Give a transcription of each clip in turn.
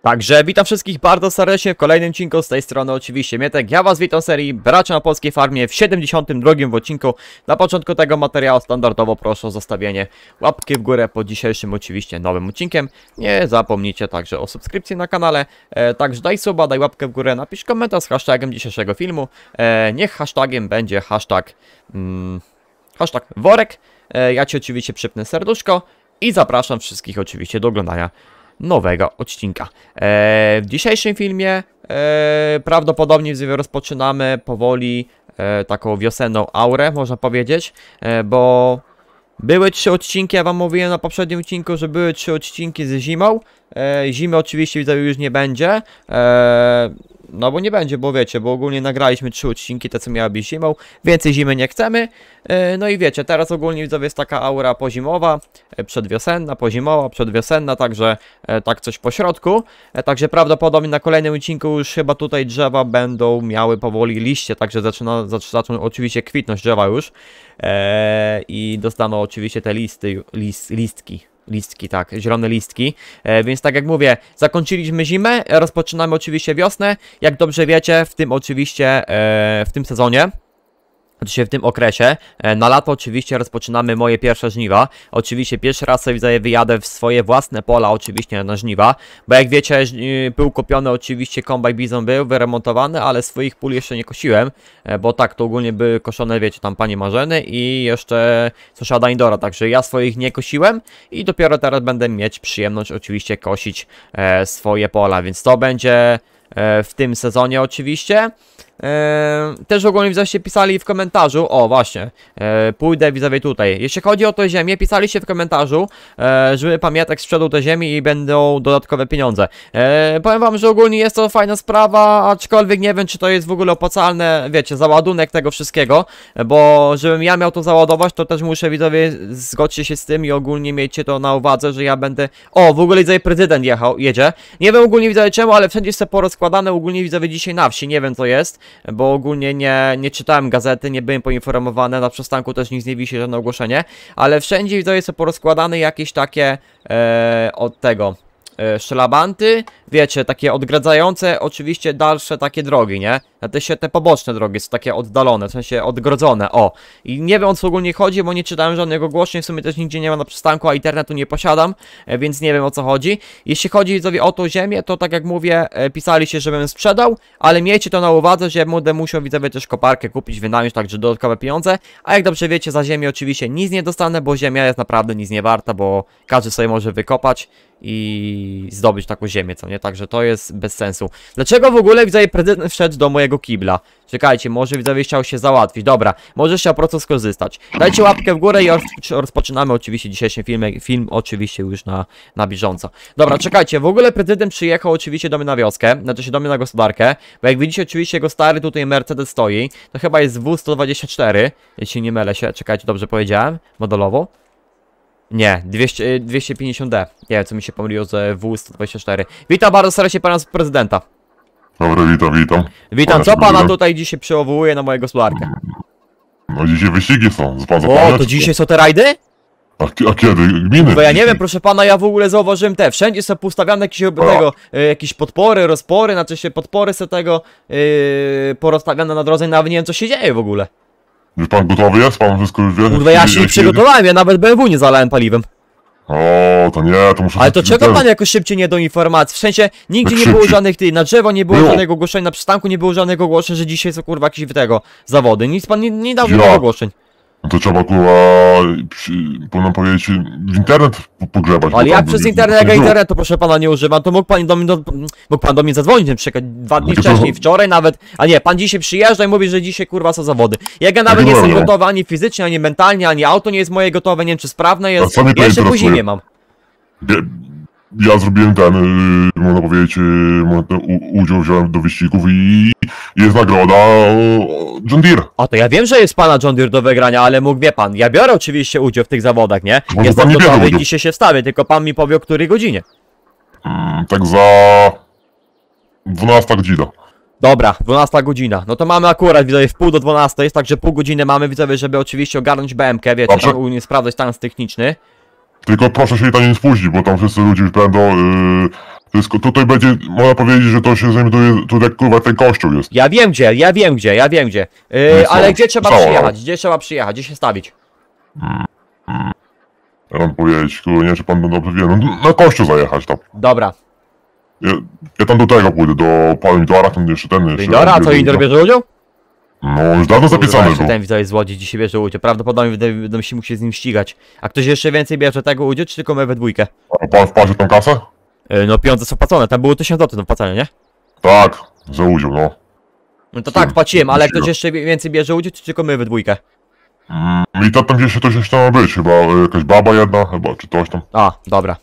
Także witam wszystkich bardzo serdecznie w kolejnym odcinku, z tej strony oczywiście Mietek. Ja was witam w serii Bracia na Polskiej Farmie w 72. odcinku. Na początku tego materiału standardowo proszę o zostawienie łapki w górę pod dzisiejszym oczywiście nowym odcinkiem. Nie zapomnijcie także o subskrypcji na kanale, także daj suba, daj łapkę w górę, napisz komentarz z hashtagiem dzisiejszego filmu. Niech hashtagiem będzie hashtag worek. Ja ci oczywiście przypnę serduszko i zapraszam wszystkich oczywiście do oglądania nowego odcinka. W dzisiejszym filmie prawdopodobnie rozpoczynamy powoli taką wiosenną aurę, można powiedzieć, bo były 3 odcinki, ja wam mówiłem na poprzednim odcinku, że były 3 odcinki z zimą. Zimy oczywiście widzę już nie będzie, no bo nie będzie, bo wiecie, bo ogólnie nagraliśmy 3 odcinki, te co miały być zimą, więcej zimy nie chcemy. No i wiecie, teraz ogólnie widzowie jest taka aura pozimowa, przedwiosenna, pozimowa, przedwiosenna, także tak coś po środku. Także prawdopodobnie na kolejnym odcinku już chyba tutaj drzewa będą miały powoli liście, także zaczną oczywiście kwitnąć drzewa już. I dostaną oczywiście te listki, tak, zielone listki, więc tak jak mówię, zakończyliśmy zimę, rozpoczynamy oczywiście wiosnę, jak dobrze wiecie, w tym oczywiście, w tym sezonie, oczywiście w tym okresie, na lato oczywiście rozpoczynamy moje pierwsze żniwa. Oczywiście pierwszy raz sobie wyjadę w swoje własne pola oczywiście na żniwa, bo jak wiecie był kupiony oczywiście kombajn Bizon był wyremontowany, ale swoich pól jeszcze nie kosiłem, bo tak to ogólnie były koszone, wiecie, tam pani Marzeny i jeszcze sąsiada Indora, także ja swoich nie kosiłem i dopiero teraz będę mieć przyjemność oczywiście kosić swoje pola, więc to będzie w tym sezonie oczywiście. Też ogólnie widzowie pisali w komentarzu, o właśnie, pójdę widzowie tutaj. Jeśli chodzi o tę ziemię, pisaliście w komentarzu, żeby Pamietek sprzedał tę ziemię i będą dodatkowe pieniądze. Powiem wam, że ogólnie jest to fajna sprawa, aczkolwiek nie wiem, czy to jest w ogóle opłacalne, wiecie, załadunek tego wszystkiego, bo żebym ja miał to załadować, to też muszę widzowie zgodźcie się z tym i ogólnie miejcie to na uwadze, że ja będę... O, w ogóle widzowie prezydent jedzie. Nie wiem ogólnie widzowie czemu, ale wszędzie jest to porozkładane, ogólnie widzowie dzisiaj na wsi, nie wiem co jest. Bo ogólnie nie czytałem gazety, nie byłem poinformowany, na przystanku też nic nie wisi, żadne ogłoszenie. Ale wszędzie widzę, są porozkładane jakieś takie od tego szlabanty, wiecie, takie odgradzające oczywiście dalsze takie drogi, nie? Te poboczne drogi są takie oddalone, w sensie odgrodzone, o. I nie wiem o co ogólnie chodzi, bo nie czytałem żadnego ogłoszenia, w sumie też nigdzie nie ma na przystanku, a internetu nie posiadam, więc nie wiem o co chodzi. Jeśli chodzi widzowie o tą ziemię, to tak jak mówię, pisali się, żebym sprzedał, ale miejcie to na uwadze, że ja będę musiał widzowie też koparkę kupić, wynająć, także dodatkowe pieniądze, a jak dobrze wiecie, za ziemię oczywiście nic nie dostanę, bo ziemia jest naprawdę nic nie warta, bo każdy sobie może wykopać i zdobyć taką ziemię, co nie? Także to jest bez sensu. Dlaczego w ogóle widzowie prezydent wszedł do mojego kibla? Czekajcie, może widzowie chciał się załatwić. Dobra, może chciał proces skorzystać. Dajcie łapkę w górę i rozpoczynamy oczywiście dzisiejszy film oczywiście już na bieżąco. Dobra, czekajcie, w ogóle prezydent przyjechał oczywiście do mnie na wioskę, znaczy się do mnie na gospodarkę, bo jak widzicie oczywiście jego stary tutaj Mercedes stoi, to chyba jest W124, jeśli nie mylę się, czekajcie, dobrze powiedziałem, modelowo. Nie, 250D. Nie wiem, co mi się pomyliło z W124. Witam bardzo serdecznie pana prezydenta. Dobra, witam. Witam, co pana tutaj dzisiaj przywołuje na moją gospodarkę? No dzisiaj wyścigi są, z pan O, to dzisiaj są te rajdy? A kiedy? Gminy? Bo ja nie wiem, proszę pana, ja w ogóle zauważyłem wszędzie są postawiane jakieś jakieś podpory, rozpory, znaczy się podpory są tego porozstawiane na drodze i nawet nie wiem co się dzieje w ogóle. Już pan gotowy jest? Pan wszystko już wie? Kurwa, ja się nie przygotowałem, ja nawet BMW nie zalałem paliwem. O, to nie, to muszę... Ale to czego pan jakoś szybciej nie do informacji? W sensie, nigdzie nie było żadnych na drzewo nie było żadnego ogłoszenia, na przystanku nie było żadnego ogłoszeń, że dzisiaj są kurwa jakieś zawody. Nic pan nie dał żadnego ogłoszeń. No to trzeba kurwa, powinien powiedzieć, w internet pogrzebać. Ale jak przez internet, jak ja internetu proszę pana nie używam, to mógł pan do mnie zadzwonić na przykład 2 dni wcześniej, wczoraj nawet, a nie, pan dzisiaj przyjeżdża i mówi, że dzisiaj kurwa są zawody. Jak ja nawet nie jestem gotowy ani fizycznie, ani mentalnie, ani auto nie jest moje gotowe, nie wiem czy sprawne jest, ja jeszcze później nie mam. Ja zrobiłem można powiedzieć, udział wziąłem do wyścigów i jest nagroda John Deere. A to ja wiem, że jest pana John Deere do wygrania, ale mógł, wie pan, ja biorę oczywiście udział w tych zawodach, nie? Jestem gotowy i dzisiaj się wstawię, tylko pan mi powie o której godzinie. Tak za 12 godzina. Dobra, 12 godzina. No to mamy akurat, widzowie, w pół do 12 jest, także pół godziny mamy, widzowie, żeby oczywiście ogarnąć BM-kę, wiecie, tam sprawdzać stan techniczny. Tylko proszę się tam nie spóźnić, bo tam wszyscy ludzie już będą, To jest, tutaj będzie, można powiedzieć, że to się znajduje, tutaj kurwa ten kościół jest. Ja wiem gdzie. Ale gdzie trzeba przyjechać? Gdzie trzeba przyjechać? Gdzie się stawić? Ja mam powiedzieć, kurwa, nie wiem, czy pan dobrze wie, no na kościół zajechać tam. Dobra. Ja tam do tego pójdę, do pana Indora, tam jeszcze ten jeszcze. Indora, a co Indor bierze udział? No, już dawno zapisany był. Ten widzowie z Łodzi dzisiaj bierze udział. Prawdopodobnie będę się mógł się z nim ścigać. A ktoś jeszcze więcej bierze tego udział, czy tylko my we dwójkę? A pan wpłacił tą kasę? No pieniądze są płacone, tam było 1000 zł do wpłacenia, nie? Tak, za udział, no. No to tak, płaciłem, ale ktoś jeszcze więcej bierze udział, czy tylko my we dwójkę? I tam gdzieś coś jeszcze ma być, chyba jakaś baba jedna, chyba, czy coś tam. A, dobra.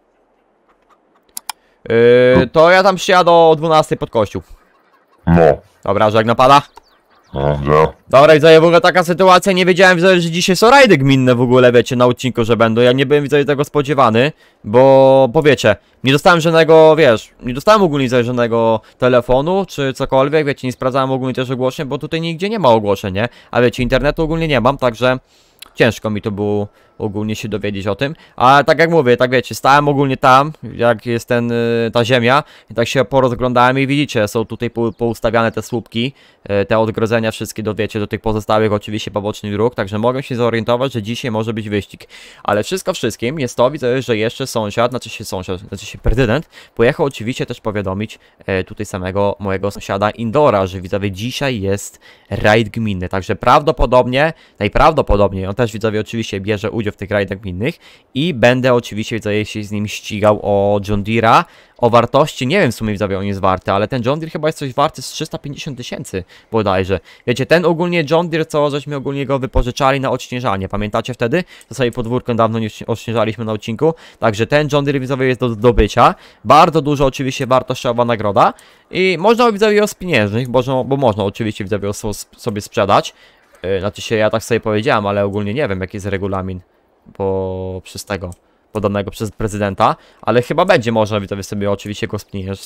To ja tam przyjadę o 12 pod kościół. No, Dobra, że jak napada? no, że... Dobra, widzowie, w ogóle taka sytuacja, nie wiedziałem, widzowie, że dzisiaj są rajdy gminne w ogóle, wiecie, na odcinku, że będą. Ja nie byłem, widzowie, tego spodziewany, bo wiecie, nie dostałem żadnego, wiesz, nie dostałem ogólnie widzowie, żadnego telefonu, czy cokolwiek, wiecie, nie sprawdzałem ogólnie też ogłoszeń, bo tutaj nigdzie nie ma ogłoszeń, nie? A wiecie, internetu ogólnie nie mam, także ciężko mi to było ogólnie się dowiedzieć o tym, a tak jak mówię, tak wiecie, stałem ogólnie tam, jak jest ta ziemia i tak się porozglądałem i widzicie, są tutaj poustawiane te słupki, te odgrodzenia wszystkie wiecie, do tych pozostałych oczywiście pobocznych dróg, także mogę się zorientować, że dzisiaj może być wyścig, ale wszystko wszystkim jest to, widzę, że jeszcze sąsiad, znaczy się prezydent, pojechał oczywiście też powiadomić tutaj samego mojego sąsiada Indora, że widzowie dzisiaj jest rajd gminny, także najprawdopodobniej on też widzowie oczywiście bierze udział w tych rajdach gminnych i będę oczywiście widzowie się z nim ścigał o John Deere'a, o wartości, nie wiem w sumie widzowie on jest warty, ale ten John Deere chyba jest coś warty z 350 000 bodajże. Wiecie, ten ogólnie John Deere, co żeśmy ogólnie go wypożyczali na odśnieżanie, pamiętacie wtedy? To sobie podwórko dawno nie odśnieżaliśmy na odcinku, także ten John Deere widzowie jest do zdobycia, bardzo dużo oczywiście wartościowa nagroda i można widzowie ją spieniężyć, bo można oczywiście widzowie ją sobie sprzedać. Znaczy się, ja tak sobie powiedziałem, ale ogólnie nie wiem jaki jest regulamin, bo przez tego podanego przez prezydenta, ale chyba będzie można widzowie sobie oczywiście go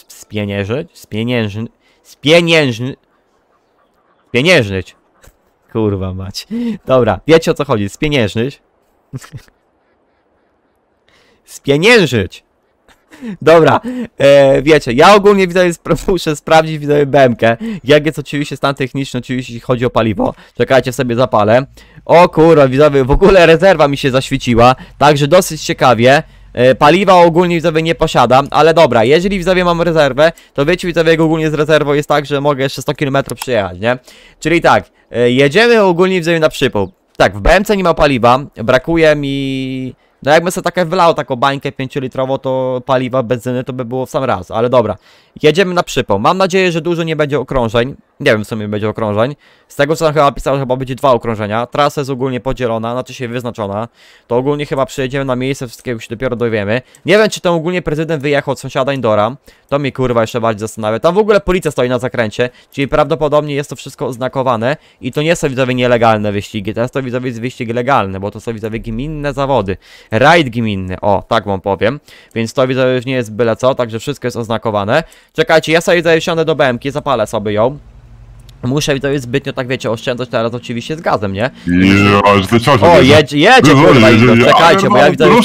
spieniężnyć. Kurwa mać. Dobra, wiecie o co chodzi, spieniężnyć. Spieniężyć. Dobra, wiecie, ja ogólnie widzowie muszę sprawdzić widzowie BMK, jak jest oczywiście stan techniczny, oczywiście jeśli chodzi o paliwo. Czekajcie, sobie zapalę. O kurwa, widzowie, w ogóle rezerwa mi się zaświeciła, także dosyć ciekawie. Paliwa ogólnie widzowie nie posiadam, ale dobra, jeżeli widzowie mam rezerwę, to wiecie widzowie, jak ogólnie z rezerwą jest tak, że mogę jeszcze 100 km przyjechać, nie? Czyli tak, jedziemy ogólnie widzowie na przypół. Tak, w BMC nie ma paliwa, brakuje mi... No jakby sobie takie wylało taką bańkę 5-litrową, to paliwa, benzyny to by było w sam raz, ale dobra. Jedziemy na przypał. Mam nadzieję, że dużo nie będzie okrążeń. Nie wiem w sumie będzie okrążeń. Z tego co chyba napisałem, chyba będzie 2 okrążenia. Trasa jest ogólnie podzielona, znaczy się wyznaczona. To ogólnie chyba przyjedziemy na miejsce, wszystkiego się dopiero dowiemy. Nie wiem czy tam ogólnie prezydent wyjechał od sąsiada Indora. To mnie kurwa jeszcze bardziej zastanawia. Tam w ogóle policja stoi na zakręcie, czyli prawdopodobnie jest to wszystko oznakowane. I to nie są widzowie nielegalne wyścigi, to jest to widzowie wyścig legalny, bo to są widzowie gminne zawody. Rajd gminny, o tak wam powiem. Więc to widzowie nie jest byle co, także wszystko jest oznakowane. Czekajcie, ja sobie wsiądę do BMK, zapalę sobie ją. Muszę widzowie zbytnio, tak wiecie, oszczędzać teraz oczywiście z gazem, nie? O, jedzie kurwa, czekajcie, bo ja widzowie...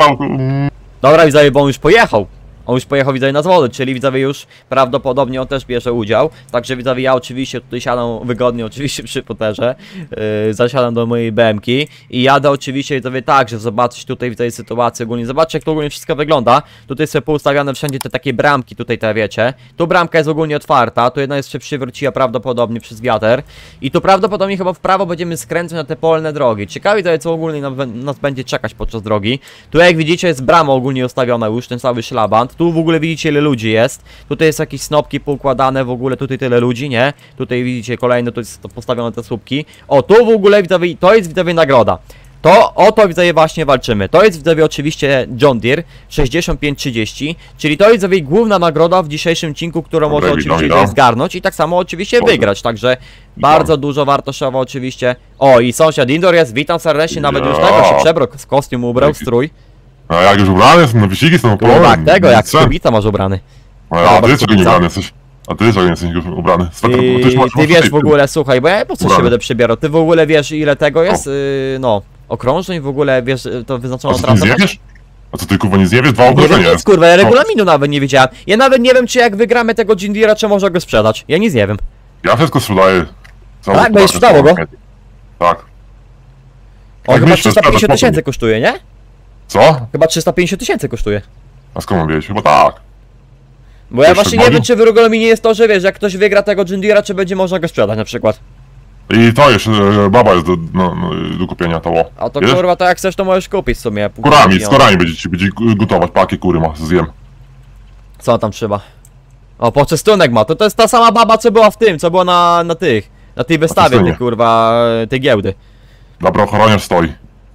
Dobra widzowie, bo on już pojechał. On już pojechał widzowie na zawody, czyli widzowie już prawdopodobnie on też bierze udział. Także widzowie ja oczywiście tutaj siadam wygodnie oczywiście przy poterze. Zasiadam do mojej BMki i jadę oczywiście widzowie tak, że zobaczyć tutaj widzowie sytuację ogólnie. Zobaczcie jak to ogólnie wszystko wygląda. Tutaj są poustawiane wszędzie te takie bramki tutaj te wiecie. Tu bramka jest ogólnie otwarta, tu jedna jeszcze przywróciła prawdopodobnie przez wiatr. I tu prawdopodobnie chyba w prawo będziemy skręcać na te polne drogi. Ciekawe widzowie co ogólnie nas będzie czekać podczas drogi. Tu jak widzicie jest brama ogólnie ustawiona już, ten cały szlaban. Tu w ogóle widzicie ile ludzi jest. Tutaj jest jakieś snopki poukładane, w ogóle tutaj tyle ludzi, nie? Tutaj widzicie kolejne, tu jest postawione te słupki. O, tu w ogóle widzowie, to jest widzowie nagroda. O to widzowie właśnie walczymy. To jest widzowie oczywiście John Deere 6530, czyli to jest widzowie główna nagroda w dzisiejszym odcinku, którą można oczywiście zgarnąć i tak samo oczywiście wygrać, także bardzo dużo wartościowo oczywiście. O i sąsiad Indor jest, witam serdecznie, nawet już tego się przebrał, z kostium ubrał, strój. A jak już ubrany, są na wyścigi, są połowy. Tak, tego jak kobieta masz ubrany. A ty czego nie ubrany jesteś? A ty czego nie jesteś ubrany? Ty wiesz w ogóle, słuchaj, bo ja po co się będę przebierał? Ty w ogóle wiesz ile tego jest, no, okrążeń w ogóle, wiesz, to wyznaczono trasę. A co ty kurwa nic nie wiesz? Dwa Nie wiem obrażenia. nic, kurwa, ja regulaminu nawet nie wiedziałem. Ja nawet nie wiem, czy jak wygramy tego John Deere'a, czy można go sprzedać. Ja nic nie wiem. Ja wszystko sprzedaję. Całą Tak, będziesz gospodarkę sprzedało go? sprzedaję. Tak. On Jak chyba myślę, 350 sprzedaż tysięcy kosztuje, nie? Co? Chyba 350 tysięcy kosztuje. A skąd mam wiedzieć? Chyba tak. Bo ja Jeszcze właśnie nie gonił? wiem, czy w regulaminie jest to, że wiesz, jak ktoś wygra tego John Deere'a, czy będzie można go sprzedać na przykład. I to jeszcze baba jest do kupienia to. A to Wiesz? kurwa, to jak chcesz, to możesz kupić w sumie. Kurami, z korami będzie gotować, pakie kury ma, zjem. Co tam trzeba? O, poczęstunek ma, to jest ta sama baba, co była w tym, co była na tej wystawie, Poczęstunek. tej kurwa, tej giełdy. Dobra, ochroniarz stoi.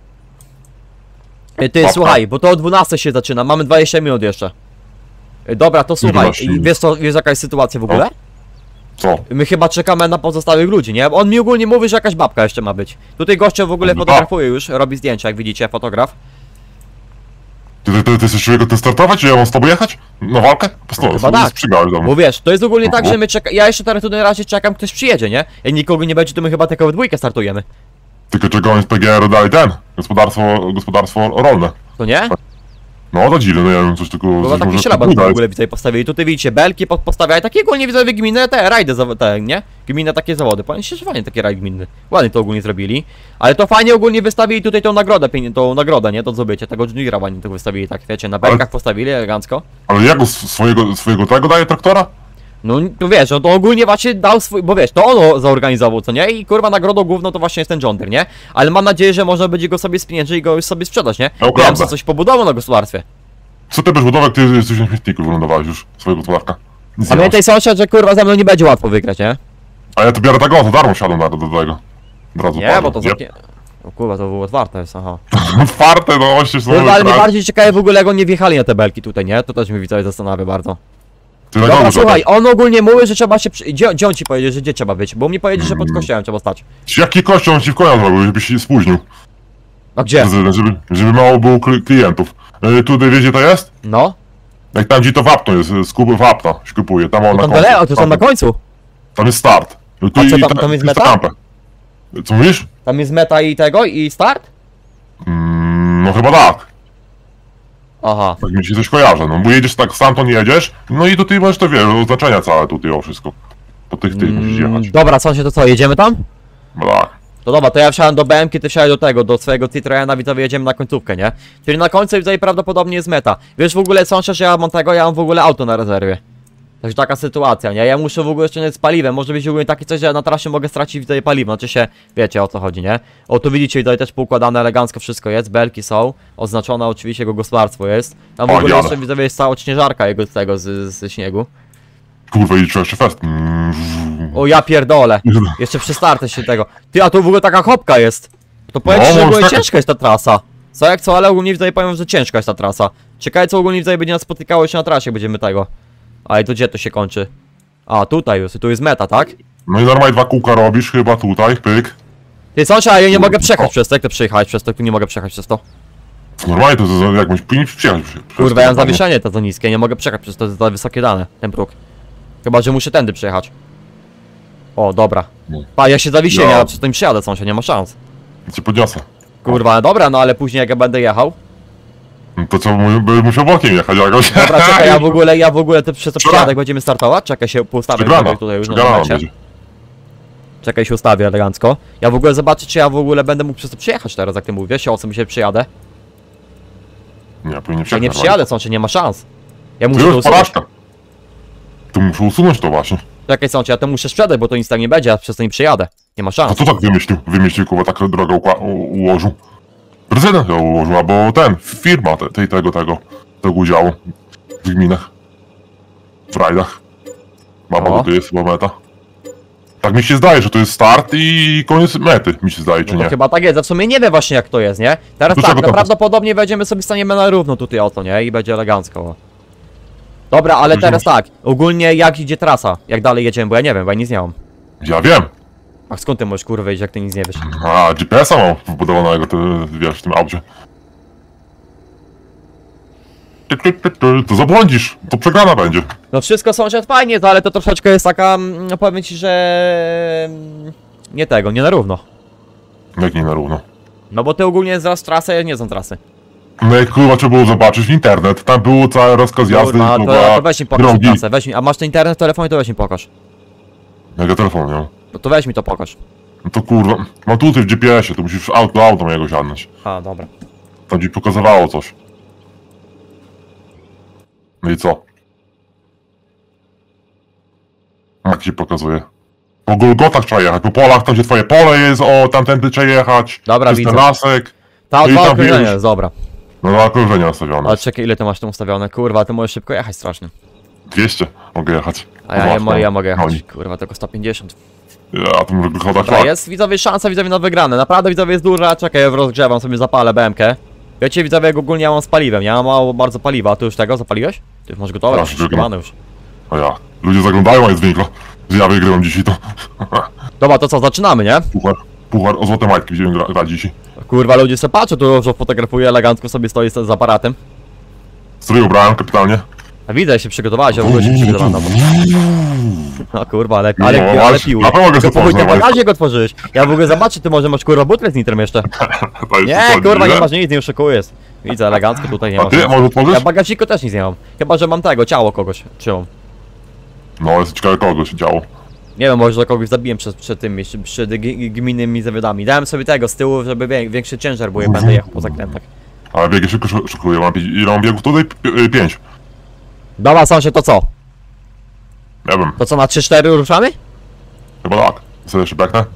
Ty, Babka. słuchaj, bo to o 12 się zaczyna, mamy 20 minut jeszcze. Dobra, to słuchaj, 12 minut. wiesz jaka jest sytuacja w ogóle? Co? My chyba czekamy na pozostałych ludzi, nie? On mi ogólnie mówi, że jakaś babka jeszcze ma być. Tutaj gościa w ogóle No fotografuje już, robi zdjęcia, jak widzicie, fotograf. Ty chcesz człowieku ty startować? Czy ja mam z tobą jechać? Na walkę? Po prostu, Chyba tak. Przygałeś do mnie. Bo wiesz, to jest ogólnie tak, Mhm. że my czekamy, ja jeszcze teraz tu na razie czekam, ktoś przyjedzie, nie? Jak nikogo nie będzie, to my chyba tylko we dwójkę startujemy. Tylko czego oni z PGR-u dali ten? Gospodarstwo rolne. To nie? No to dziwne, no ja wiem, coś tylko... Bo coś taki może szlaban w dać. ogóle widzę postawili. Tutaj widzicie, belki postawiają, takie ogólnie widzę gminne, te rajdy, te, nie? Gminne takie zawody. Powiem się, że fajnie takie rajd gminny. Ładnie to ogólnie zrobili. Ale to fajnie ogólnie wystawili tutaj tą nagrodę, tą nagrodę, nie? To zdobycie, tego Juniora ładnie to wystawili, tak wiecie, na belkach postawili elegancko. Ale jak go swojego tego daje traktora? No tu wiesz, no to ogólnie właśnie dał swój, bo wiesz, to ono zorganizował, co nie? I kurwa nagrodą główną to właśnie jest ten John Deere, nie? Ale mam nadzieję, że można będzie go sobie spieniężyć i go już sobie sprzedać, nie? No, Wiem, prawda. że coś pobudował na gospodarstwie. Co ty bez budowy, ty jesteś na śmietniku, wylądowałeś już swojego gospodarka. Nic nie Pamiętaj sąsiad, że kurwa ze mną nie będzie łatwo wygrać, nie? masz. A ja to biorę tak, za darmo siadam do tego. Od razu Nie, parzę. bo to zamknie... O kurwa, to było otwarte jest, aha. Otwarte, no właśnie są Kurwa, ale mnie teraz. bardziej ciekawe w ogóle, jak oni nie wjechali na te belki tutaj, nie? To też mnie widzowie zastanawia bardzo. Ty na Dobra, górze, słuchaj, on ogólnie mówi, że trzeba się gdzie on ci powiedział, że gdzie trzeba być? Bo mnie powiedział, że pod kościołem trzeba stać. Jaki kościół on ci w konia zrobił, żebyś się spóźnił? A gdzie? Żeby mało było klientów. Tutaj wiecie to jest? No? Jak tam gdzie to wapno jest, skup wapna się kupuje, tam on na Tam końcu. dalej, to są na końcu. Tam jest start. Tu A co, i tam jest ta meta? rampę. Co mówisz? Tam jest meta i tego, i start? No chyba tak. Aha. Tak mi się coś kojarzy, no bo jedziesz tak, stamtąd jedziesz, no i tutaj masz to, wiesz, oznaczenia całe tutaj o wszystko. Po tych musisz jechać. Dobra, sąsiad, to co, jedziemy tam? No tak. To dobra, to ja wsiadam do BM-ki, ty wsiadaj do tego, do swojego Citroena, widzowie, jedziemy na końcówkę, nie? Czyli na końcu widzowie prawdopodobnie jest meta. Wiesz w ogóle sąsiad, że ja mam tego, ja mam w ogóle auto na rezerwie. Także taka sytuacja, nie? Ja muszę w ogóle jeszcze z paliwem, może być w ogóle takie coś, że ja na trasie mogę stracić widzowie paliwo, znaczy się, wiecie o co chodzi, nie? O, tu widzicie, tutaj też poukładane elegancko wszystko jest, belki są, oznaczone oczywiście jego gospodarstwo jest. Tam w O, ogóle jadę. jeszcze widzowie jest cała śnieżarka jego z tego, ze śniegu. Kurwa, i jeszcze fest. O ja pierdolę, jeszcze przystartę się tego. Ty, a tu w ogóle taka chopka jest. To powiem No, ci, że w ogóle tak. ciężka jest ta trasa. Co jak co, ale ogólnie widzowie powiem, że ciężka jest ta trasa. Ciekawe co ogólnie widzowie będzie nas spotykało się na trasie, jak będziemy tego. A i to gdzie to się kończy? A, tutaj już, tu jest meta, tak? No i normalnie 2 kółka robisz, chyba tutaj, pyk. Ty sąsiad, a ja nie mogę O. przejechać przez to, jak to przejechać przez to, tu nie mogę przejechać przez to. Normalnie to jakbyś powinien przyjechać. Kurwa, ja mam zawieszenie to za niskie, nie mogę przejechać przez to, za wysokie dane, ten próg. Chyba, że muszę tędy przejechać. O, dobra. No. Pa, ja się zawiesiłem, Ja. ja przez to nie przyjadę, sąsiad, nie ma szans. Cię podniosę. Kurwa, dobra, no ale później jak ja będę jechał. No to co, musiał bokiem jechać jakoś. Dobra, czekaj, ja w ogóle to przez to przyjadę, jak będziemy startować. Czekaj się ustawię Przegrana. tutaj już na Przegrana momencie. będzie. Czekaj się ustawię elegancko. Ja w ogóle zobaczę, czy ja w ogóle będę mógł przez to przyjechać teraz, jak ty mówisz. Wiesz, o co mi się przyjadę? Nie, powinien Ja przyjechać. nie przyjadę, sąsiad, nie ma szans. Ja To muszę to już usunąć. porażka. Tu muszę usunąć to właśnie. Czekaj, sąsiad, ja to muszę sprzedać, bo to nic tam nie będzie, ja przez to nie przyjadę. Nie ma A szans. co tak wymyślił, kurwa, tak drogę ułożył? Prezydent ją ułożył, albo ten, firma tego udziału w gminach. W rajdach. Mama, O. to jest chyba meta. Tak mi się zdaje, że to jest start i koniec mety, mi się zdaje, czy No to nie? chyba tak jest, a w sumie nie wiem właśnie jak to jest, nie? Teraz To tak, czego no to- prawdopodobnie będziemy sobie staniemy na równo tutaj o to, nie? I będzie elegancko. Dobra, ale Już teraz nie- tak, ogólnie jak idzie trasa? Jak dalej jedziemy, bo ja nie wiem, bo ja nic nie mam. Ja wiem. A skąd ty możesz kurwa wiedzieć, jak ty nic nie wiesz? A, GPS-a mam wbudowanego, to wiesz, w tym aucie. To zabłądzisz, to przegrana będzie. No wszystko sąsiad fajnie, to, ale to troszeczkę jest taka, no powiem ci, że... Nie tego, nie na równo. Jak nie na równo. No bo ty ogólnie znasz trasę, ja nie znam trasy. No jak kurwa trzeba było zobaczyć internet, tam był cały rozkaz jazdy, Kurwa, kurwa, to weź mi pokaż drogi. trasę, weź mi, a masz ten internet w telefonie, to weź mi pokaż. Jak ja telefon miał. No to weź mi to pokaż. No to kurwa, mam tutaj w GPS-ie, to musisz auto mojego siadnąć. A, dobra. Tam ci pokazywało coś. No i co? Jak ci pokazuje? Po Golgotach trzeba jechać, po polach, tam gdzie twoje pole jest, o tamtędy trzeba jechać. Dobra, jest ten widzę. lasek. Ta No i dwa tam okrążenia wiesz. jest, dobra. No na okrążenie nastawione. Ale czekaj, ile ty masz tam ustawione? Kurwa, ty możesz szybko jechać strasznie. 200 mogę jechać. A ja mogę jechać, kurwa, tylko 150. Ja tu mogę chodać Dobra, jest widzowie szansa, widzowie na wygrane. Naprawdę widzowie jest duża, czekaj, ja rozgrzewam sobie, zapalę BM-kę. Wiecie widzowie, jak ogólnie ja mam z paliwem, ja mam mało bardzo paliwa, a ty już tego zapaliłeś? Ty już masz gotowe, Tak, przyszykowane już. A ja. Ludzie zaglądają, a jest wynikło, że ja wygrywam dzisiaj to. Dobra, to co, zaczynamy, nie? Puchar o złote majtki będziemy grać dzisiaj. Kurwa, ludzie se patrzą, tu że fotografuję, elegancko sobie stoi z aparatem. Strój ubrałem kapitalnie. A widzę, się przygotowałeś, ja w ogóle się przygotowałem na to. No kurwa, ale No, pił. właśnie, na pewno mogę To sobie po chuj ten porozmawiać. bagażnik otworzyłeś. Ja w ogóle zobaczę, ty może masz kurwa butlę z nitrem jeszcze. To jest Nie, dokładnie, kurwa, nie masz nic, nie oszukujesz. Widzę, elegancko tutaj nie A masz. ty, może Ja otworzysz? w bagażniku też nic nie mam. Chyba, że mam tego, ciało kogoś. Trzymam. No, jest ciekawe kogo się działo. Nie wiem, może że kogoś zabiłem przed tym, przed gminnymi zawiadami. Dałem sobie tego z tyłu, żeby większy ciężar, bo ja będę jechał po zakrętach. Ale biegi szybko szukuję, ile mam biegów tutaj? 5. Dobra, sąsiad, to co? Nie wiem, To co, na 3-4 ruszamy? chyba tak. Sobie jeszcze beknę?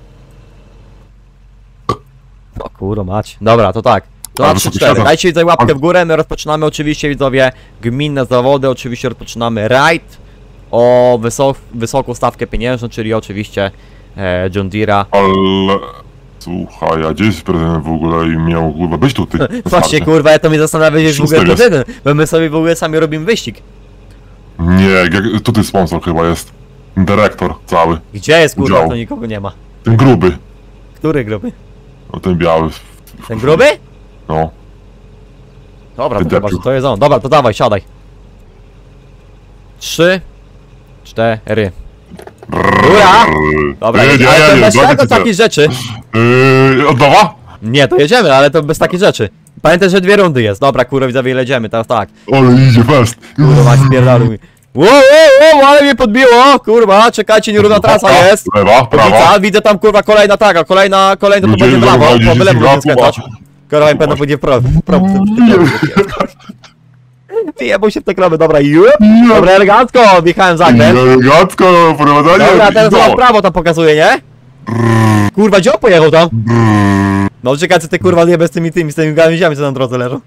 O kurwa mać. Dobra, to tak. To na Ale wysoki 3-4. siadacz. Dajcie widzę łapkę w górę, my rozpoczynamy oczywiście widzowie gminne zawody, oczywiście rozpoczynamy rajd o wysoką stawkę pieniężną, czyli oczywiście John Deere'a. Ale... Słuchaj, a gdzie jest prezydent w ogóle i miał kurwa być tu, ty? Właśnie kurwa, ja to mnie zastanawia, że w ogóle Szósty jest. prezydent, bo my sobie w ogóle sami robimy wyścig. Nie, tutaj sponsor chyba jest. Dyrektor cały. Gdzie jest kurwa, Udział. to nikogo nie ma. Ten gruby. Który gruby? No ten biały. Ten gruby? No. Dobra, to Ty chyba, że debilu. to jest on. Dobra, to dawaj, siadaj. 3, 4. Ura! Dobra, nie, ale to nie, bez nie, tego nie. takich rzeczy. Od nowa? Nie, to jedziemy, ale to bez takich rzeczy. Pamiętaj, że 2 rundy jest. Dobra, kurwa, widzowie, jedziemy, teraz tak. Ale idzie fest. Kurwa, spierdaluj. Wow, ale mnie podbiło, kurwa, czekajcie, nierówna trasa jest. Lewa, prawa. Widzę tam, kurwa, kolejna taka, kolejna to Ludzie będzie w lewo, zabrali po lewo 10 będzie lat, skręcać. Kurwa, pewno będzie w prawo. Wyjebał się w te krowy, dobra, dobra, elegancko, wjechałem za zakręt. Elegancko, prowadzenie. Dobra, teraz mam prawo tam pokazuje, nie? Kurwa, gdzie on pojechał tam? No czekaj, co ty kurwa nie z tymi gałęziami, co na drodze leżą.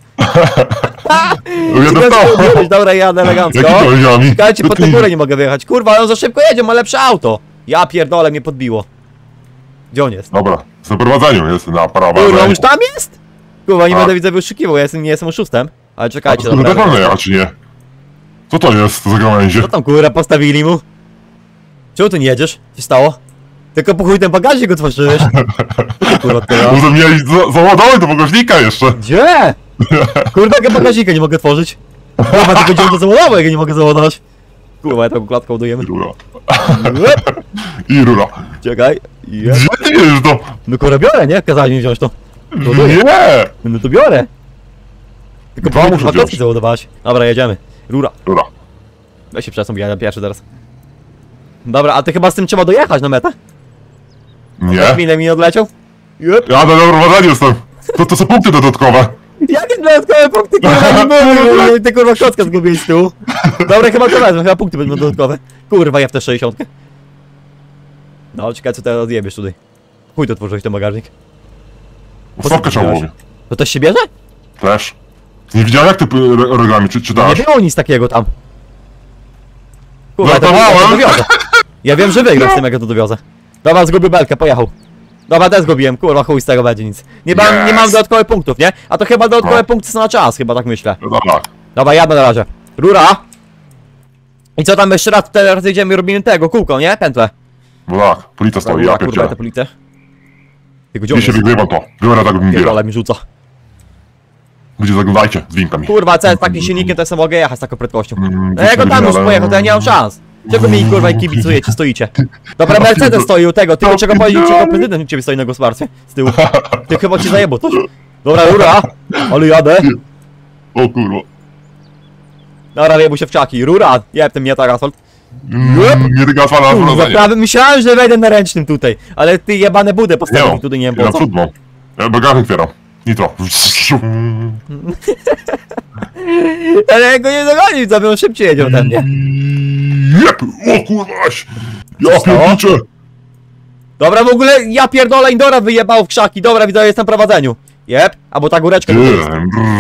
Jeden to. Dobra, jadę elegancko. Jaki to ziami? Czekajcie, pod tę górę nie mogę wyjechać. Kurwa, on za szybko jedzie, ma lepsze auto. Ja pierdolę, mnie podbiło. Gdzie on jest? Dobra, z prowadzeniu jest na prawa. Kurwa, on już tam jest? Kurwa, nie A. będę widzę wyszukiwał, ja nie jestem oszustem. Ale czekajcie, Kurde, dobra. pewnie jechać, czy nie? Co to jest za gałęzie? Co tam kurwa postawili mu? Czemu tu nie jedziesz? Co się stało? Tylko po chuj ten bagażnik otworzyłeś. Kurwa, teraz. Może mieli załadować do bagażnika jeszcze. Gdzie? Kurwa, jakiego bagażnika nie mogę otworzyć. Kurwa, tylko gdzie on to załadował, jak ja nie mogę załadować. Kurwa, ja tą klatką ładujemy. I rura. I rura. Czekaj. Jeb. Gdzie ty jedziesz to? No kurwa, biorę, nie? Kazałeś mi wziąć to. Ładuję. Nie! No to biorę. Tylko Dwa po muszę klatki wziąć. załadowałaś. Dobra, jedziemy. Rura. Rura. Weź się przesuń, ja pierwszy teraz. Dobra, a ty chyba z tym trzeba dojechać na metę? Nie? Chwilę mi odleciał? Jep. Ja na prowadzeniu jestem. To są punkty dodatkowe. Jakie dodatkowe punkty, kurwa, nie były? Ty kurwa kocka zgubiłeś z tyłu. Dobra, chyba to wezmę, chyba punkty będą dodatkowe. Kurwa, ja w te 60. No, czekaj, co teraz odjebiesz tutaj. Chuj to tworzyłeś ten bagażnik. Stawkę trzeba wziąłeś? było. To też się bierze? Też. Nie widziałem jak ty regulamin Nie czytasz. było nic takiego tam. Kurwa, ja to Żartowałem. dowiozę. Ja wiem, że wygram z tym, jak ja to dowiozę. Dobra, zgubił belkę, pojechał. Dobra, też zgubiłem, kurwa, chuj z tego będzie nic. Nie mam Yes. dodatkowych punktów, nie? A to chyba dodatkowe No. punkty są na czas, chyba tak myślę. No tak. Dobra, jadę na razie. Rura! I co tam jeszcze raz, teraz jedziemy i robimy tego, kółko, nie? Pętlę. No tak. Policja stoi, Rura, ja kurwa, pierdzielę. te policje. Tylko gdzie on Dzisiaj jest? wygrywam to. Biorę tak bym biera. Pierdolę mi rzuca. Ludzie zaglądajcie z winkami. Kurwa, co z takim silnikiem to ja sobie mogę jechać z taką prędkością. No ja go tam już ale- pojechał, to ja nie mam szans. Czego mi kurwa i kibicujecie, stoicie? Dobra, Mercedes stoi u tego, tylko czego powiedzieć, czego prezydent u ciebie stoi na gospodarstwie z tyłu. Ty chyba ci zajebał coś. Dobra, rura, ale jadę. O kurwa. Dobra, wiebuj się w czaki. Rura, jeb ten mnie tak asfalt. Nie tylko asfalt na Kurwa, wrodzenie. prawie myślałem, że wejdę na ręcznym tutaj. Ale ty jebane budę postawił tutaj, nie wiem Ja po co. przód mam. Ja bagażnik otwieram. Nitro. Ale ja go nie dogonił, co by on szybciej jedzie ode mnie. Jep! O kurwaś! Ja stało? pierniczę! Dobra, w ogóle ja pierdolę, Indora wyjebał w krzaki. Dobra, widzę, jest na prowadzeniu. Jep, albo ta góreczka tutaj jest.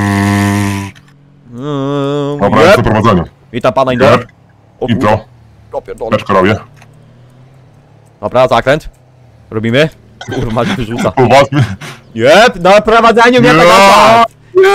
Dobra, jest Jep. to prowadzenie. Witam pana Indora. Jep. O Intro. kurwa, o pierdolę. Beczka robię. Dobra, zakręt. Robimy. Kurwa, się wyrzuca. Poważnie. Jep, na prowadzeniu mnie tak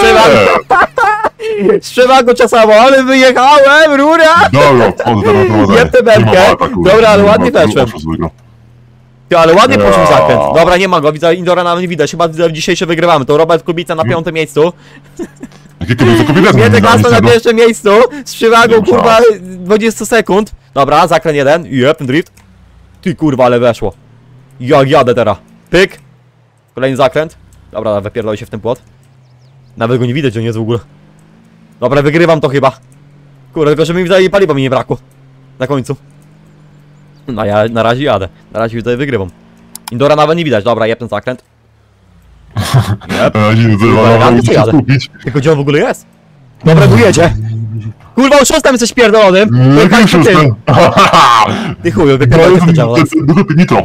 Trzeba go czasowo, ale wyjechałem, rura! Dobra, wchodzę teraz na prowadzenie. Jeb tę belkę. Dobra, ale ładnie weszłem. Ty, ale ładnie poszło Ja. zakręt. Dobra, nie ma go, widzę, Indora nam nie widać, chyba dzisiejsze wygrywamy. To Robert Kubica na 5. miejscu. Jakie kobiety? Kobiety Mietek Aston na nie pierwszym miejscu. Z przewagą, Nie ma kurwa, 20 sekund. Dobra, zakręt jeden. Jep, ten drift. Ty, kurwa, ale weszło. Jak jadę teraz. Pyk. Kolejny zakręt. Dobra, wypierdolę się w ten płot. Nawet go nie widać, że on jest w ogóle. Dobra, wygrywam to chyba. Kurde, tylko żeby mi tutaj paliwa mi nie brakło. Na końcu. No ja na razie jadę. Na razie tutaj wygrywam. Indora nawet nie widać. Dobra, jeb ten zakręt. Jep. Muszę się skupić. Tylko gdzie on w ogóle jest? Dobra, tu jedzie. Kurwa, oszustem jesteś pierdolonym. Jaki szósty? Ty chuju, wypierdolę to działa. Nitro.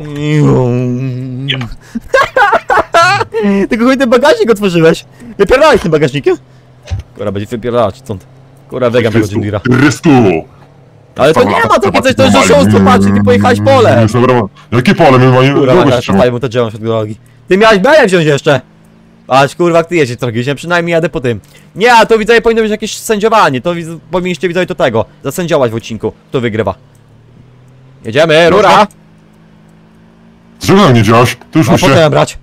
Tylko chuj ten bagażnik otworzyłeś. Wypierdalaj tym bagażnikiem. Kurwa, będzie wypierdalać stąd. Kurwa, wegam tego Jindira. Rysku. Ale to nie ma takie coś, to jest oszustwo, patrz, ty pojechałeś pole. Jakie pole? My mamy Kurwa, drogę teraz trzymać. postawię mu to drzewo przed drogi. Ty miałeś belę wziąć jeszcze. Aż kurwa, ty jeździsz trochę, ja przynajmniej jadę po tym. Nie, a to widzowie powinno być jakieś sędziowanie, to powinniście widzowie to tego, zasędziować w odcinku, kto wygrywa. Jedziemy, rura! Czego tam nie działaś? Ty już A musisz potem brać.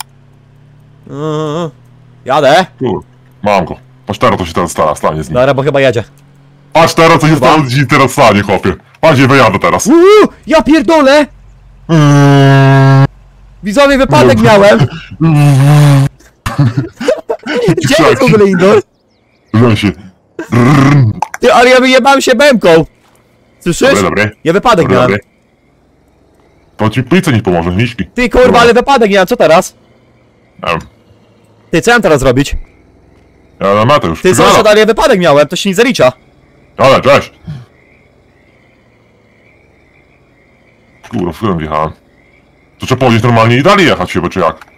Jadę. Mam go. Patrz teraz, to się teraz stanie z nim. Dobra, bo chyba jedzie. Patrz teraz, co się stało, ci teraz stanie, chłopie. Patrz, nie wyjadę teraz. Ja pierdolę! Widzowie, wypadek miałem! Gdzie jest w ogóle Indor? Żem się. Ty, ale ja wyjebałem się bębką! Słyszysz? Dobre. Ja wypadek miałem. Dobre. To ci policja nie pomoże, niśki. Ty kurwa, ale wypadek miałem, co teraz? Ty, co ja mam teraz robić? Ja na metę już. Ty, co dalej wypadek miałem, to się nie zalicza. Ale, cześć. Kurwa, w którym wjechałem? To trzeba powiedzieć normalnie i dalej jechać chyba, czy jak?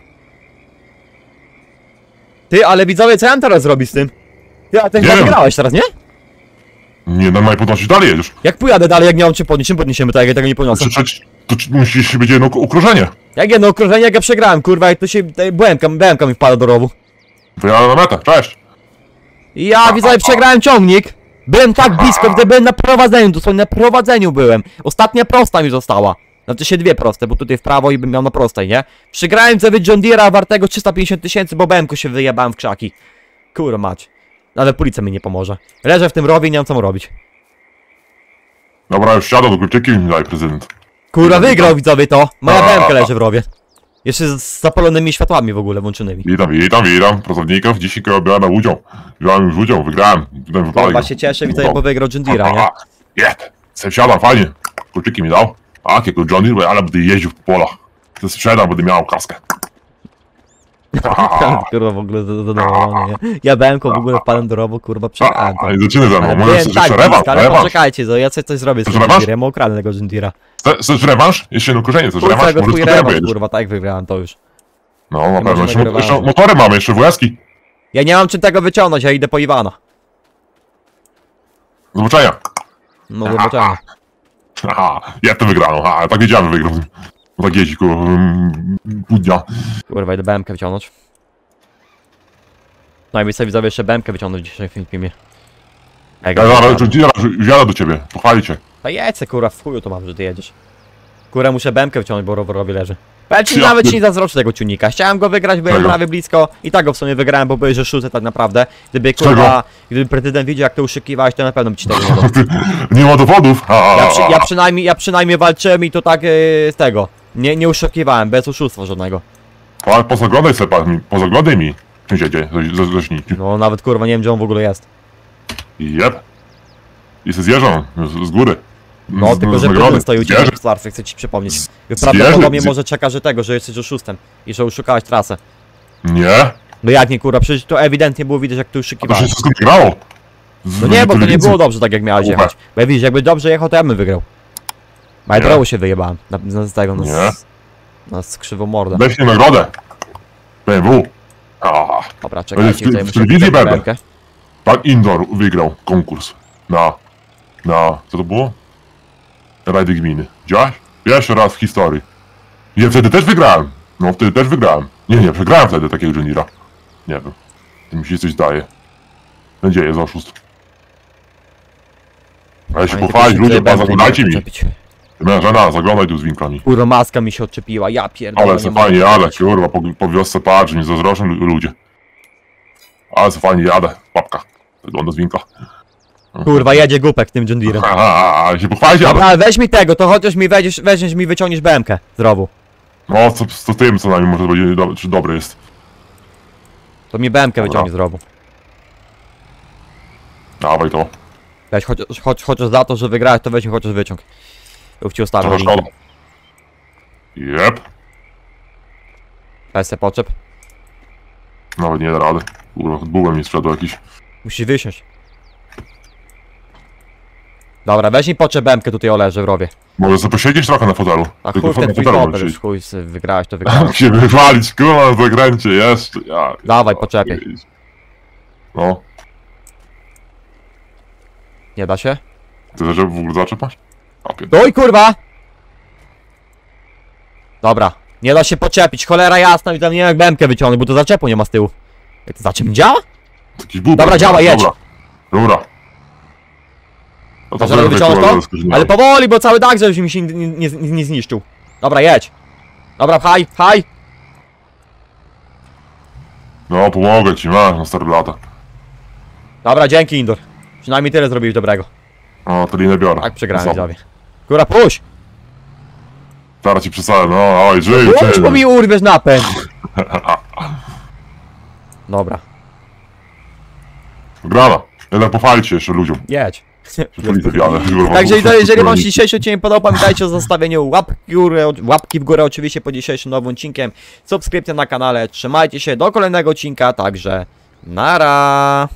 Ty, ale widzowie, co ja mam teraz zrobić z tym? Ty, a ty chyba wiem. wygrałeś teraz, nie? Nie, normalnie podnosić, dalej jedziesz. Jak pojadę dalej, jak nie mam czym podnieść, czym podniesiemy tak, jak ja tego nie podniosę? Musisz być jedno okrążenie. Jak jedno okrążenie, jak ja przegrałem, kurwa, jak to się... BMK mi wpada do rowu. Wyjadę na metę, cześć. I ja, widzowie, przegrałem ciągnik. Byłem tak blisko, gdy byłem na prowadzeniu, dosłownie na prowadzeniu byłem. Ostatnia prosta mi została. Znaczy się dwie proste, bo tutaj w prawo i bym miał na prostej, nie? Przegrałem sobie John Deere'a wartego 350 000, bo BMK się wyjebałem w krzaki. Kurwa mać. Ale policja mi nie pomoże. Leżę w tym rowie i nie mam co mu robić. Dobra, już siadam do kluczyki i mi daj prezydent. Kurwa, wygrał widzowie to. Moja BMK leży w rowie. Jeszcze z zapalonymi światłami w ogóle włączonymi. Witam pracowników. Dzisiaj biorę udział. Wziąłem już udział, wygrałem. Kurwa się cieszę, widzowie, bo wygrał John Deere'a, nie? Jest! Siadam, fajnie. Kluczyki mi dał. A, jakiego John Deere, ale będę jeździł po polach. To sprzedam, będę miał kaskę. Kurwa, w ogóle zadowolony, nie? Ja BMK w ogóle wpadłem do rowu, kurwa, przegrałem to. I zaczynaj ze mną, Ale może byłem chcesz tak jeszcze blisko, rewanż? ale Rewanż? poczekajcie, ja coś zrobię z tym Chcesz rewanż? John Deere'em, ukradnę tego John Deere'a. Chcesz rewanż? Jeszcze jedno korzenie, chcesz Kurwa, rewanż? tego Może twój z potem rewanż, pojedziesz. kurwa, tak wygrałem to już. No, na Nie pewno. możemy Jeszcze rewanżu. motory mamy, jeszcze WS-ki. Ja nie mam czym tego wyciągnąć, ja idę po Iwana. Zobaczenia. No, zobaczenia. Haha, ja to wygrałem, ha, tak wiedziałem, że wygram. Bo tak jeździ, kurwa, pół dnia. Kurwa, idę BMK wyciągnąć. Najmniej sobie widzowie jeszcze BMK wyciągnąć w dzisiejszym filmie. Jadę do ciebie, pochwalić cię. A jedź se, kurwa, w chuju to mam, że ty jedziesz. Kurwa, muszę BMK wyciągnąć, bo rowerowi leży. Ale ci Ja nawet pier- ci nie zazdroczę tego tunika. Chciałem go wygrać, byłem Czego? prawie blisko. I tak go w sumie wygrałem, bo byłeś, że sztuce tak naprawdę. Gdyby kurwa, gdyby prezydent widział jak to uszykiwałeś, to na pewno by ci tego nie dał. Nie ma dowodów. Ja przynajmniej walczyłem i to tak z tego. Nie oszukiwałem, bez oszustwa żadnego. Ale pozaglądaj sobie, pozaglądaj mi. Co się dzieje? Zacznij. No nawet kurwa nie wiem gdzie on w ogóle jest. Jep. I se zjeżdżam z góry. No tylko że nagrody. Bruno stoi u ciebie Zjeżdżę. w Starfie, chcę ci przypomnieć. Prawdopodobnie może czeka, że tego, że jesteś oszustem. I że oszukałeś trasę. Nie. No jak nie kurwa, przecież to ewidentnie było widać jak tu A to się oszukiwałeś. wszystko nagrało. No nie, bo to nie było dobrze tak jak miałeś Kurwa. jechać. Bo jak widzisz, jakby dobrze jechał, to ja bym wygrał. A ja Nie. prawo się wyjebałem. Z tego, Nie. na skrzywą mordę. Weź mi nagrodę. BMW. Dobra, czekajcie, tutaj w muszę telewizji wpisać będę. rękę. Pan Indoor wygrał konkurs na... co to było? Rajdy gminy. Widziałeś? Pierwszy raz w historii. Ja wtedy też wygrałem. No wtedy też wygrałem. Nie, przegrałem wtedy takiego Juniora. Nie wiem. To mi się coś daje. Nadzieję, jest oszust. Ale się Panie, pochwalić tylko się ludziom, tutaj zaglądajcie mi. zaczepić. Żena, zaglądaj tu z winkami. Kurwa, maska mi się odczepiła, ja pierdolę. Ale co nie mogę fajnie jadę, powiedzieć. kurwa, po wiosce patrz, nie zazdroszczą ludzie. Ale co fajnie jadę, papka. Wygląda z winka. Kurwa, jedzie głupek tym John Deerem. Ale się pochwalić jadę. Dobra, ale weź mi tego, to chociaż mi weźmiesz mi wyciągniesz BM-kę z rowu. No, co tym co najmniej może będzie, czy dobry jest. To mi BM-kę Dobra. wyciągnie z rowu. Dawaj to. Weź chociaż za to, że wygrałeś, to weź mi chociaż wyciąg. Już ci ustawię Trochę linkiem. szkoda. Jep. Weź se poczep. Nawet nie da rady. Kurwa, bułem mi sprzedł jakiś. Musisz wysiąść. Dobra, weź mi poczep BM-kę tutaj oleżę w rowie. Może sobie posiedzieć trochę na fotelu. A Tylko chuj ten na twój fotelu hopper, możesz już chuj, wygrałeś to siedzieć. wygrałeś. się wywalić, kurwa, na zagranicie, jeszcze. Dawaj, poczepiaj. No. Nie da się? Ty żeby w ogóle zaczepasz? Doj kurwa! Dobra, nie da się poczepić, cholera jasna i tam nie wiem jak BM-kę wyciągnąć, bo to zaczepu nie ma z tyłu. Jak to zaczep działa? Jakiś bubel. Dobra, działa, jedź. Dobra. No Dasz radę wyciągnąć to? Ale powoli, bo cały dach, żebyś mi się nie zniszczył. Dobra, jedź. Dobra, pchaj, pchaj. No, pomogę ci, na stare lata. Dobra, dzięki Indor. Przynajmniej tyle zrobiłeś dobrego. No, to linę biorę. Tak przegrałem Zobacz. widzowie. Kurwa, puść! Zaraz ci przesadzę, no, oj, żyj, Puść, bo mi urwiesz napęd. Dobra, Grana. Jednak pochwalić się jeszcze ludziom. jedź. Przypomnij wiarę. Także jeżeli wam się dzisiejszy odcinek podobał, pamiętajcie o zostawieniu łapki w górę oczywiście po dzisiejszym nowym odcinkiem. Subskrypcja na kanale, trzymajcie się do kolejnego odcinka, także nara.